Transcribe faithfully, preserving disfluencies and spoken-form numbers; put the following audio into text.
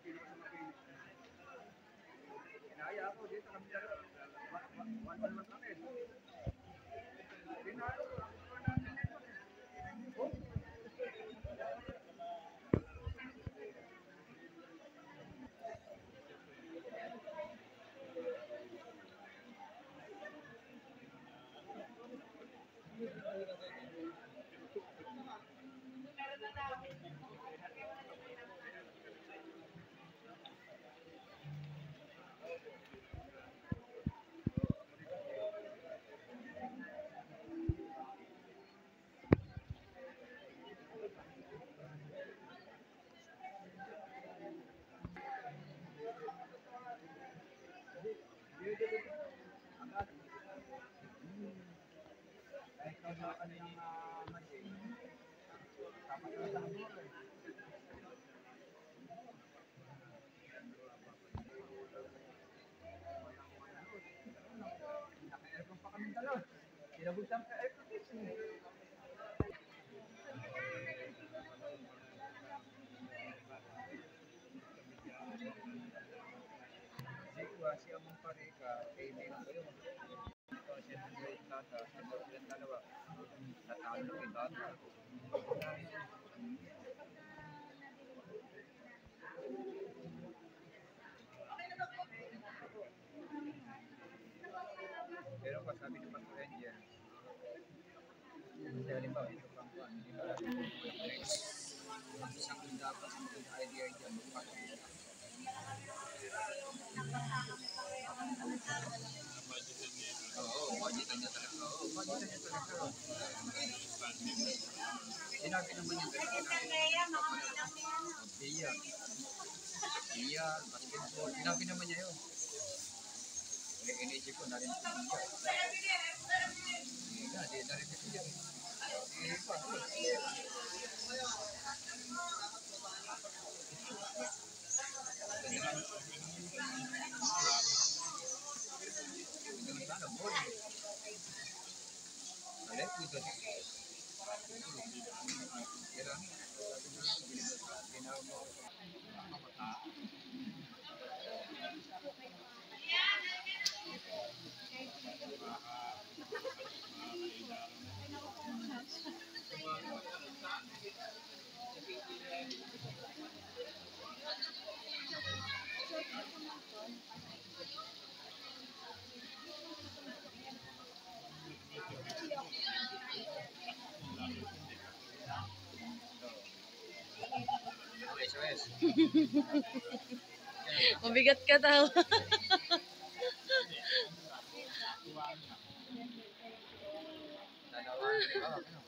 Kinaya ako dito kami dalawa. One-one-one kami. Dinalo ko. Kinabutan ka air conditioning. Si Among Pareka, kay Nino ko yun. Ito siya ng Great Tata, sa silang dalawa. Natalo kay Tata. Pero pa sabi ng mga Ranger, kasi halimbawa ito pang kuhan, hindi ba ang isang dapat sa idea dyan, magpapagod. Oo, budgetan niya talaga. Oo, budgetan niya talaga. Sinabi naman niya talaga. Iya. Iya, basketball. Sinabi naman niya yun. Inisip ko na rin sa iya. Iya, di na rin sa iya. Iya pa. Mabigat ka daw. Dalawa.